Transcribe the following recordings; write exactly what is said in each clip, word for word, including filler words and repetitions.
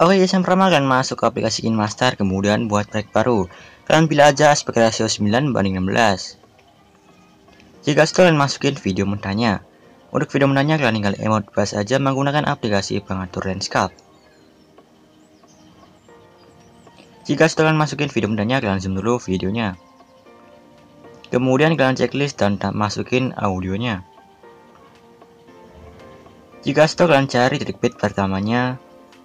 Oke guys, yang pertama kalian masuk ke aplikasi KineMaster, kemudian buat proyek baru. Kalian pilih aja aspek rasio sembilan banding enam belas. Jika setelah kalian masukin video mentahnya, untuk video mentahnya kalian tinggal emot bebas aja menggunakan aplikasi pengatur landscape. Jika setelah kalian masukin video mentahnya, kalian zoom dulu videonya. Kemudian kalian checklist dan masukin audionya. Jika setelah kalian cari titik bit pertamanya,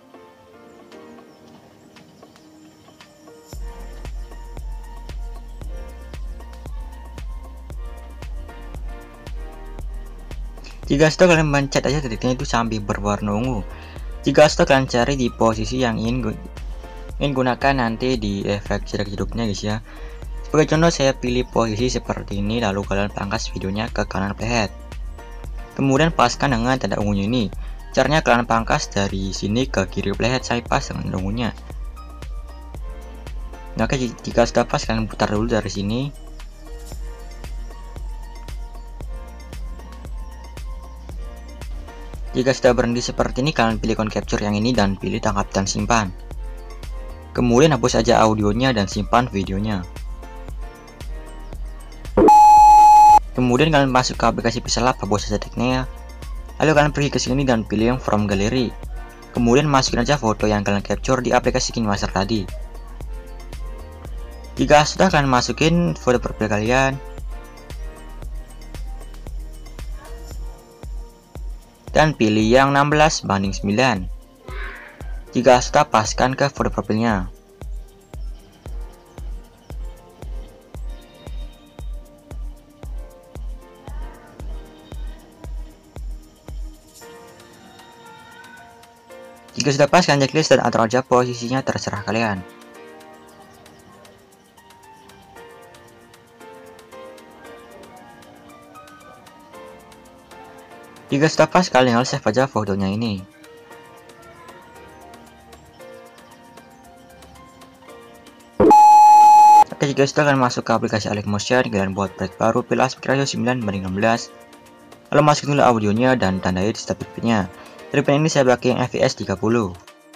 jika setelah kalian mencet aja titiknya itu sampai berwarna ungu. Jika setelah kalian cari di posisi yang ingin ingin gunakan nanti di efek cedak-ceduknya guys ya. Sebagai contoh saya pilih posisi seperti ini, lalu kalian pangkas videonya ke kanan playhead. Kemudian paskan dengan tanda ungunya ini. Caranya kalian pangkas dari sini ke kiri playhead, saya pas dengan ungunya. Nah, oke, jika sudah pas kalian putar dulu dari sini. Jika sudah berhenti seperti ini, kalian pilih icon capture yang ini dan pilih tangkap dan simpan. Kemudian hapus saja audionya dan simpan videonya. Kemudian kalian masuk ke aplikasi Pixellab, hapus saja tagnya. Lalu kalian pergi ke sini dan pilih yang from gallery. Kemudian masukin aja foto yang kalian capture di aplikasi KineMaster tadi. Jika sudah kalian masukin foto profil kalian, dan pilih yang enam belas banding sembilan. Jika sudah, paskan ke foto profilnya. Jika sudah pas, kalian checklist dan atur aja posisinya, terserah kalian. Jika sudah pas, kalian tinggal save aja fotonya ini. Oke, jika sudah kalian masuk ke aplikasi Alex Motion, kalian buat proyek baru, pilih aspek ratio sembilan banding enam belas. Lalu masukin dulu audionya dan tandai di step bitnya. Tripnya ini saya pakai yang F P S tiga puluh.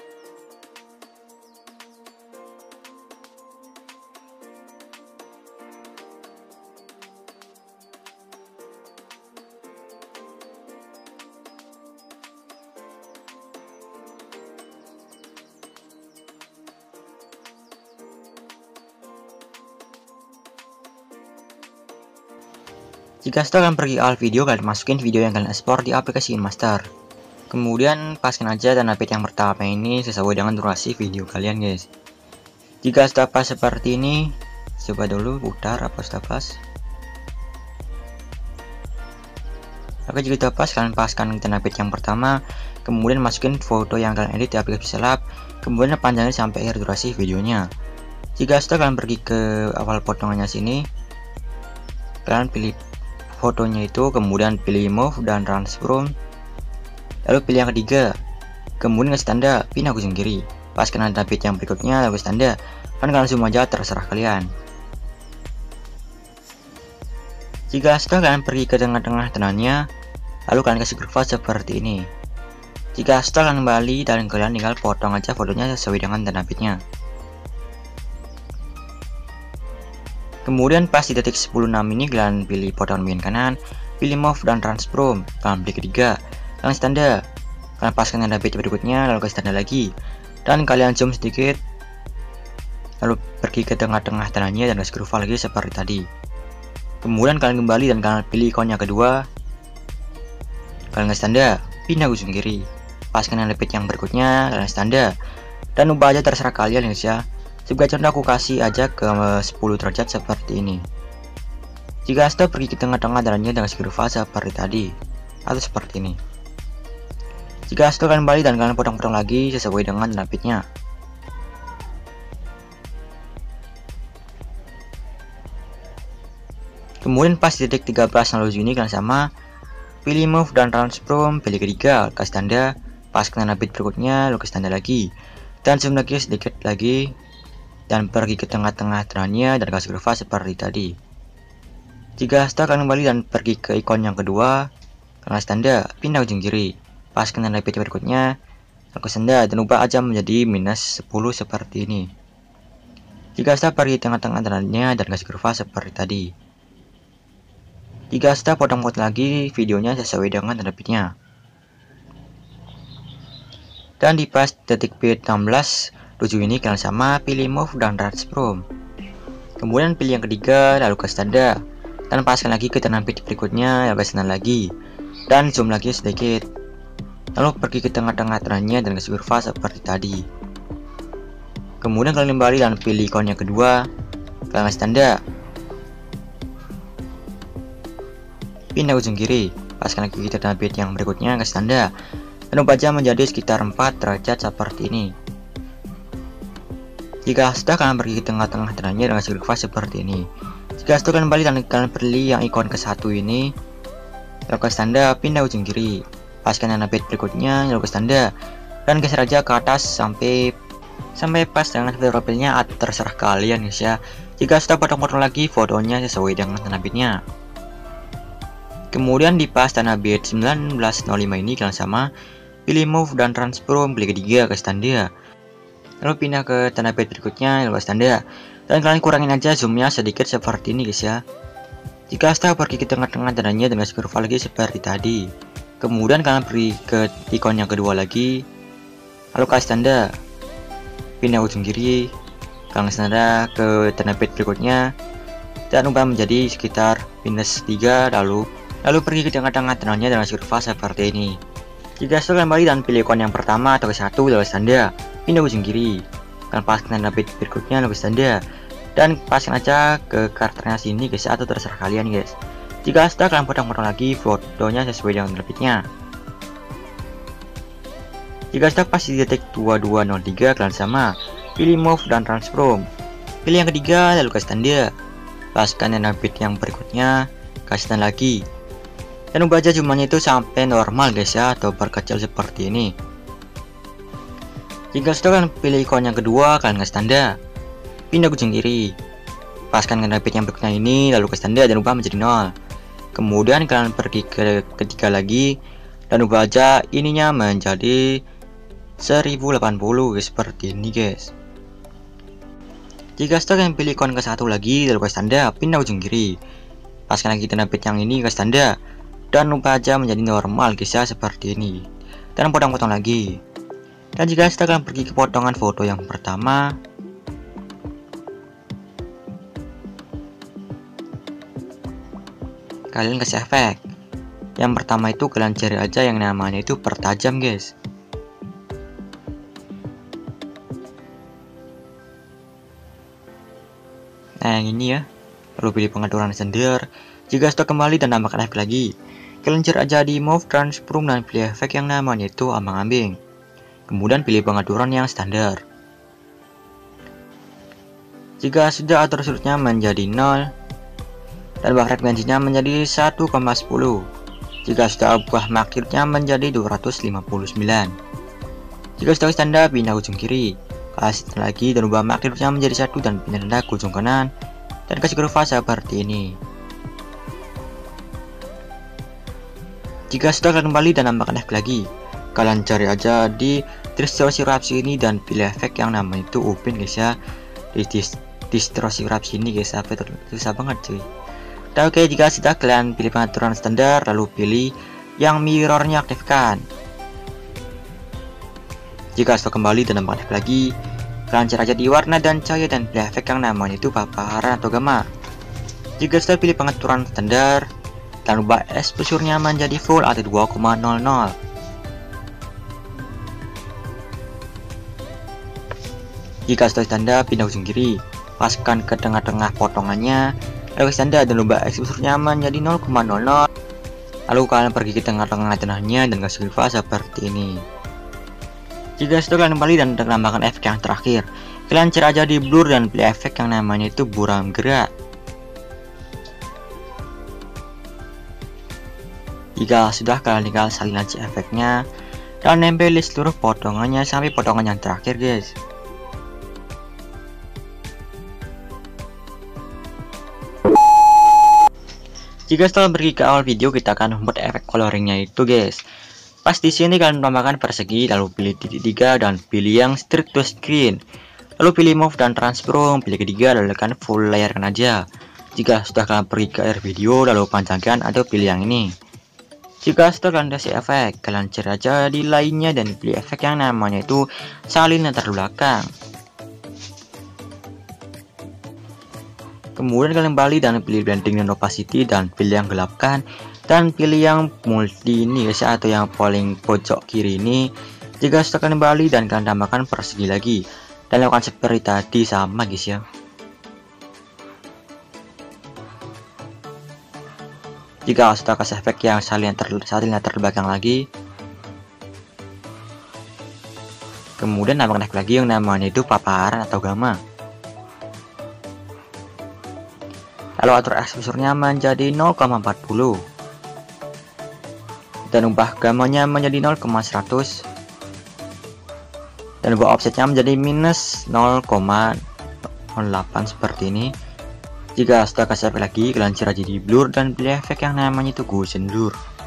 Jika setelah kalian pergi al video, kalian masukin video yang kalian ekspor di aplikasi KineMaster. Kemudian paskan aja tanda bit yang pertama ini sesuai dengan durasi video kalian guys. Jika sudah pas seperti ini, coba dulu putar apa sudah pas. Oke, jika sudah pas, kalian paskan tanda bit yang pertama. Kemudian masukin foto yang kalian edit di aplikasi Pixellab. Kemudian panjangnya sampai akhir durasi videonya. Jika sudah, kalian pergi ke awal potongannya sini. Kalian pilih fotonya itu, kemudian pilih move dan transform. Lalu pilih yang ketiga, kemudian kasih tanda pindah ke ujung kiri. Paskan tanda bit yang berikutnya, lalu kasih tanda. Kan kalian semua aja, terserah kalian. Jika sudah, kalian pergi ke tengah-tengah tandanya, lalu kalian kasih kurva seperti ini. Jika sudah, kalian kembali dan kalian tinggal potong aja fotonya sesuai dengan tanda bitnya. Kemudian pas di detik sepuluh enam ini, kalian pilih potongan bagian kanan, pilih move dan transform. Kalian pilih ketiga, kalian tanda. Kalian paskan tanda bit berikutnya, lalu kasih tanda lagi. Dan kalian zoom sedikit, lalu pergi ke tengah-tengah tandanya dan kasih kurva lagi seperti tadi. Kemudian kalian kembali dan kalian pilih ikon yang kedua. Kalian kasih tanda, pindah ke ujung kiri. Paskan tanda bit yang berikutnya, kalian kasih tanda. Dan ubah aja terserah kalian guys ya. Sebagai contoh aku kasih aja ke sepuluh derajat seperti ini. Jika sudah, pergi ke tengah-tengah tandanya dengan kurva seperti tadi, atau seperti ini. Jika sudah, kalian kembali dan kalian potong-potong lagi sesuai dengan tanda bitnya. Kemudian pas di detik tiga belas lalu ini, kalian sama pilih move dan transform, pilih ketiga, kasih tanda, paskan tanda bit berikutnya, lalu kasih tanda lagi, dan zoom lagi sedikit lagi, dan pergi ke tengah-tengah tandanya dan kasih kurva seperti tadi. Jika sudah, kalian kembali dan pergi ke ikon yang kedua, kalian kasih tanda pindah ujung kiri, paskan tanda bit berikutnya, lalu ke standar dan ubah aja menjadi minus sepuluh seperti ini. Jika sudah pergi tengah-tengah jalannya dan kasih kurva seperti tadi. Jika sudah potong-potong lagi videonya sesuai dengan terbitnya. Dan di pas detik bit enam belas tujuh ini kalian sama pilih move dan transform. Kemudian pilih yang ketiga lalu ke standar dan paskan lagi ke tengah bit berikutnya, lalu ke standar lagi dan zoom lagi sedikit. Lalu pergi ke tengah-tengah trennya dan kasih kurva seperti tadi. Kemudian kalian kembali dan pilih ikon yang kedua, kalian standar. Pindah ujung kiri, paskan lagi ke tengah bit yang berikutnya ke standar. Dan ubah jam menjadi sekitar empat derajat seperti ini. Jika sudah kalian pergi ke tengah-tengah trennya dengan kasih kurva seperti ini. Jika sudah kalian kembali dan kalian pilih yang ikon ke satu ini, lalu ke standar, pindah ujung kiri, paskan yang bit berikutnya, lalu ke standar, dan geser aja ke atas sampai sampai pas dengan profilnya, atau terserah kalian guys ya. Jika sudah potong-potong lagi fotonya sesuai dengan tanah bitnya. Kemudian di pas tanah bit sembilan belas nol lima ini kalian sama pilih move dan transform, pilih ketiga ke standar, lalu pindah ke tanah bit berikutnya, lalu ke standar, dan kalian kurangin aja zoomnya sedikit seperti ini guys ya. Jika sudah pergi ke tengah-tengah dananya dengan kurva lagi seperti tadi. Kemudian kalian pergi ke ikon yang kedua lagi, lalu ke standar, pindah ujung kiri, kalian standar ke tanah bit berikutnya, dan ubah menjadi sekitar minus tiga, lalu lalu pergi ke tengah-tengah tenangnya dengan kurva seperti ini. Jika sudah kembali dan pilih ikon yang pertama atau ke satu, lalu standar, pindah ujung kiri, kalian paskan tanah bit berikutnya, lalu standar, dan paskan aja ke karakternya sini guys atau terserah kalian guys. Jika sudah kalian potong-potong lagi fotonya sesuai dengan terbitnya. Jika sudah pas di detik dua dua nol tiga kalian sama pilih move dan transform, pilih yang ketiga lalu ke standar, paskan tanah bit yang berikutnya, kasih standar lagi, dan ubah aja jumlahnya itu sampai normal guys ya, atau berkecil seperti ini. Jika sudah kalian pilih ikon yang kedua, kalian ke standar, pindah ujung kiri, paskan tanah bit yang berikutnya ini, lalu ke standar dan ubah menjadi nol. Kemudian kalian pergi ke ketiga lagi dan ubah aja ininya menjadi seribu delapan puluh guys, seperti ini guys. Jika sudah kalian pilih ikon ke satu lagi, lalu ke standar, pindah ujung kiri, paskan lagi tanah bit yang ini ke standar, dan ubah aja menjadi normal guys ya, seperti ini, dan potong-potong lagi. Dan jika sudah kalian pergi ke potongan foto yang pertama, kalian kasih efek. Yang pertama itu kalian cari aja yang namanya itu pertajam guys. Nah yang ini ya, lalu pilih pengaturan standar. Jika sudah kembali dan tambahkan efek lagi, kalian cari aja di move transform dan pilih efek yang namanya itu ambang-ambing. Kemudian pilih pengaturan yang standar. Jika sudah atur sudutnya menjadi nol dan ubah frekuensinya menjadi satu koma sepuluh, jika sudah ubah magnitudenya menjadi dua ratus lima puluh sembilan, jika sudah standar pindah ujung kiri, kasih lagi dan ubah magnitudenya menjadi satu dan pindah tanda ke ujung kanan dan kasih kurva seperti ini. Jika sudah kembali dan tambahkan efek lagi, kalian cari aja di distorsi wrap sini dan pilih efek yang namanya itu upin guys ya. Di distorsi wrap sini guys, apa itu susah banget cuy. Dan oke, jika sudah kalian pilih pengaturan standar lalu pilih yang mirrornya aktifkan. Jika sudah kembali dan tambahkan efek lagi, kalian cari aja di warna dan cahaya dan pilih efek yang namanya itu paparan atau gamma. Jika sudah pilih pengaturan standar dan ubah exposure-nya menjadi full atau dua koma nol nol. Jika sudah standar, pindah ujung kiri, paskan ke tengah-tengah potongannya, lalu standar dan ubah exposure-nya menjadi nol koma nol nol. Lalu kalian pergi ke tengah-tengah tengahnya dan kasih kurva seperti ini. Jika sudah kalian kembali dan tambahkan efek yang terakhir, kalian cari aja di blur dan pilih efek yang namanya itu buram gerak. Jika sudah, kalian tinggal salin aja efeknya dan nempel di seluruh potongannya sampai potongan yang terakhir guys. Jika setelah pergi ke awal video, kita akan membuat efek coloringnya itu guys. Pas di sini kalian tambahkan persegi, lalu pilih titik tiga dan pilih yang strict to screen. Lalu pilih move dan transform, pilih ketiga lalu tekan full layarkan aja. Jika sudah kalian pergi ke air video lalu panjangkan atau pilih yang ini. Jika sudah kalian kasih efek, kalian cari aja di lainnya dan pilih efek yang namanya itu salin latar belakang. Kemudian kalian kembali dan pilih blending dan opacity dan pilih yang gelapkan dan pilih yang multi ini guys ya, atau yang paling pojok kiri ini. Jika sudah kalian kembali dan kalian tambahkan persegi lagi dan lakukan seperti tadi sama guys ya. Jika sudah kasih efek yang salin latar belakang lagi, kemudian tambahkan efek lagi yang namanya itu paparan atau gamma. Lalu atur exposurnya menjadi nol koma empat puluh dan ubah gamanya menjadi nol koma seratus dan ubah offsetnya menjadi minus nol koma nol delapan seperti ini. Jika sudah kasih efek lagi, kalian cari aja di blur dan pilih efek yang namanya itu Gaussian blur.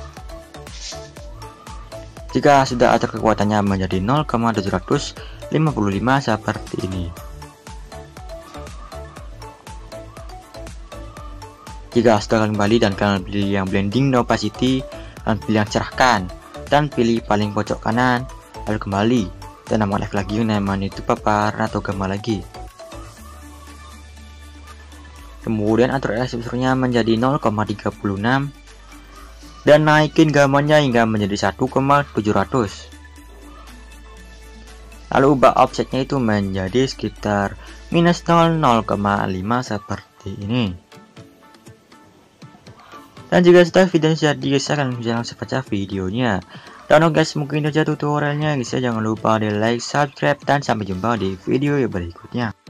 Jika sudah atur kekuatannya menjadi nol koma tujuh lima lima seperti ini. Jika sudah kembali dan kalian pilih yang blending dan opacity, kalian pilih yang cerahkan dan pilih paling pojok kanan, lalu kembali dan nama live lagi yang namanya itu paparan atau gamma lagi. Kemudian atur exposurnya menjadi nol koma tiga enam dan naikin gamanya hingga menjadi satu koma tujuh ratus. Lalu ubah offsetnya itu menjadi sekitar minus nol koma lima seperti ini. Dan jika sudah video jadi guys, kalian bisa langsung baca videonya. Dan oke guys, mungkin itu aja tutorialnya guys ya. Jangan lupa di like, subscribe, dan sampai jumpa di video yang berikutnya.